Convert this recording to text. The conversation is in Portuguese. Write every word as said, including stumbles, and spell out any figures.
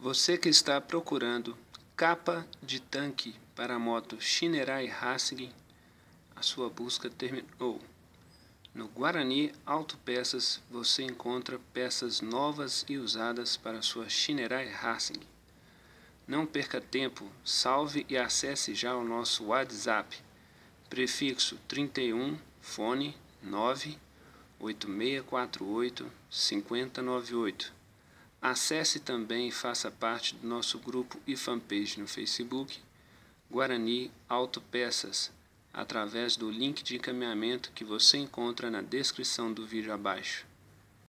Você que está procurando capa de tanque para a moto Shinerai Racing, a sua busca terminou. No Guarani Autopeças você encontra peças novas e usadas para a sua Shinerai Racing. Não perca tempo, salve e acesse já o nosso WhatsApp, prefixo trinta e um, fone nove oito seis quatro oito cinco zero nove oito. Acesse também e faça parte do nosso grupo e fanpage no Facebook, Guarani Autopeças, através do link de encaminhamento que você encontra na descrição do vídeo abaixo.